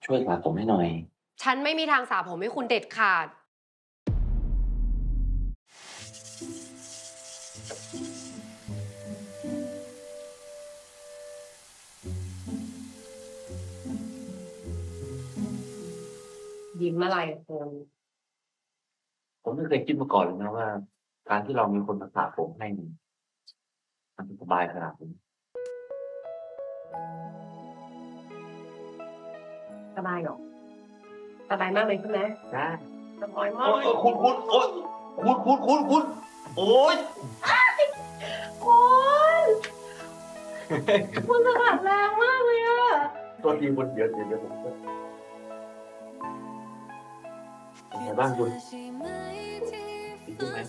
ช่วยสระผมให้หน่อยฉันไม่มีทางสระผมให้คุณเด็ดขาดยิ้มอะไรคุณผมไม่เคยคิดมาก่อนเลยนะว่าการที่เรามีคนมาสระผมให้มันสบายขนาดนี้สบายหรอสบายมากเลยใช่ไหมได้สบายมากเลยคุณโอ๊ยคุณโอ๊ยคุณสะบัดแรงมากเลยอะตัวทีคุณเดี๋ยวผมจะเป็นไงบ้างคุณดีขึ้นไหม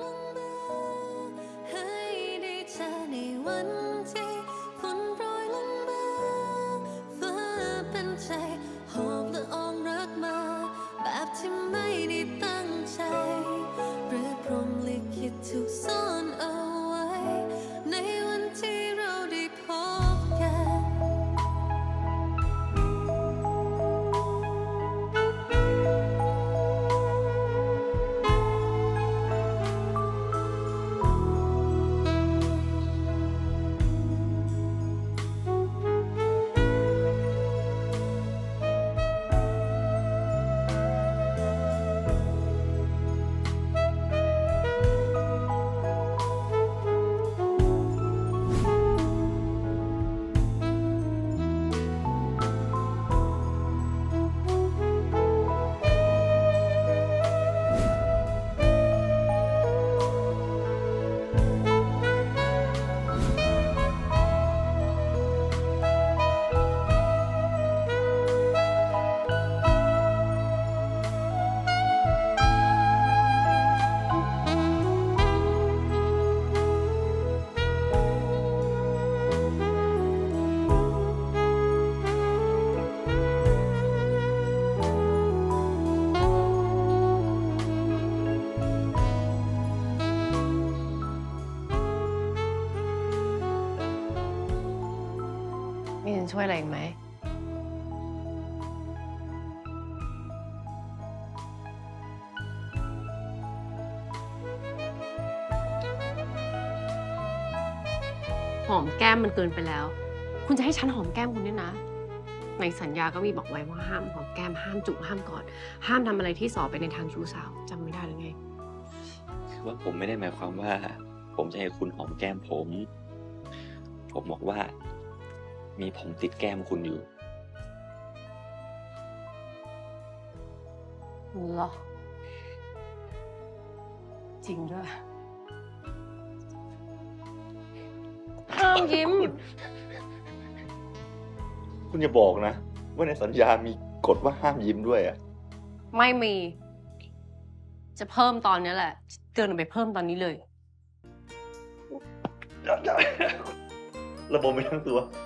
แบบที่ไม่ได้ตั้งใจหรือพรหมลิขิตถูกซ่อนเอาไว้ในวันที่เราได้พบกันมีฉันช่วยอะไรอีกไหมหอมแก้มมันเกินไปแล้ว คุณจะให้ฉันหอมแก้มคุณเนี่ยนะในสัญญาก็มีบอกไว้ว่าห้ามหอมแก้มห้ามจุบห้ามกอดห้ามทำอะไรที่ส่อไปในทางชู้สาวจำไม่ได้หรือไงคือว่าผมไม่ได้หมายความว่าผมจะให้คุณหอมแก้มผมบอกว่ามีผมติดแก้มคุณอยู่เหรอจริงด้วยห้ามยิ้มคุณอย่าบอกนะว่าในสัญญามีกฎว่าห้ามยิ้มด้วยอ่ะไม่มี จะเพิ่มตอนนี้แหละเตือนไปเพิ่มตอนนี้เลยระบบไปทั้งตัว